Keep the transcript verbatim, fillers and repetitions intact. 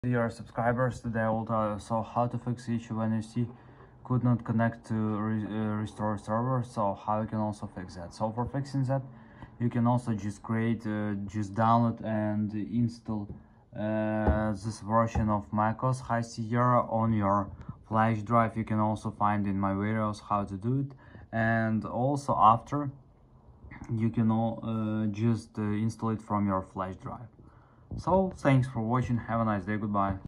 Dear subscribers, today I will tell you so how to fix issue when you see could not connect to re uh, restore server. So how you can also fix that. So for fixing that, you can also just create uh, just download and install uh, this version of macOS High Sierra on your flash drive. You can also find in my videos how to do it, and also after you can all, uh, just uh, install it from your flash drive. So thanks for watching, have a nice day, goodbye.